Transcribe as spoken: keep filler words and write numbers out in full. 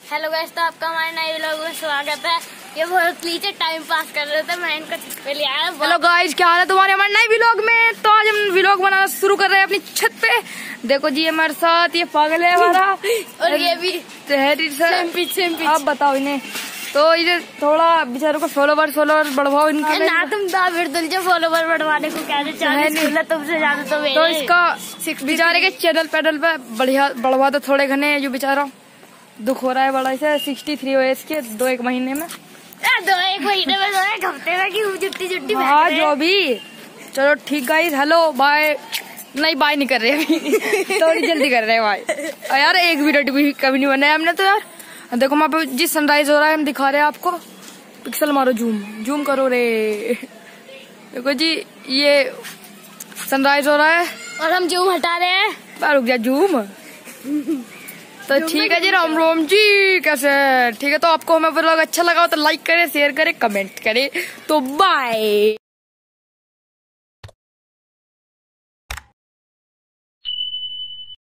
Hello guys, तो आपका हमारे नए व्लॉग में स्वागत है। ये बहुत नीचे टाइम पास कर रहे थे, मैं इनको छत पे ले आया। हेलो गाइस, क्या हाल है तुम्हारे हमारे नए व्लॉग में। तो आज हम व्लॉग बनाना शुरू कर रहे हैं अपनी छत पे। देखो जी हमारे साथ ये पागल है हमारा और ये भी सेम पीछे आप बताओ इन्हें। तो ये थोड़ा बेचारों को फॉलोवर फॉलोवर बढ़वाओ इनका ना। तुम दाविर तुझे फॉलोवर बढ़वाने को कहते चाहे तुमसे ज्यादा तो मेरे। तो इसका बेचारे के चैनल पैडल पे बढ़िया बढ़वा दो थोड़े घने। जो बेचारा दुख हो रहा है बड़ा इसे सिक्सटी थ्री ओ एस के दो एक महीने में दो एक महीने में दो एक हफ्ते में की जुट्टी जुट्टी हाँ जो भी। चलो ठीक गाइस, हेलो बाय। नहीं बाय नहीं कर रहे अभी थोड़ी जल्दी कर रहे हैं बाय। यार एक मिनट भी कभी नहीं बनाया हमने तो यार। देखो वहाँ पे जिस सनराइज हो रहा है हम दिखा रहे हैं आपको। पिक्सल मारो, जूम जूम करो रे। देखो जी ये सनराइज हो रहा है और हम जूम हटा रहे हैं। रुक जा जूम। तो ठीक है जी, राम राम जी। कैसे ठीक है। तो आपको हमें व्लॉग अच्छा लगा हो तो लाइक करें, शेयर करें, कमेंट करें। तो बाय।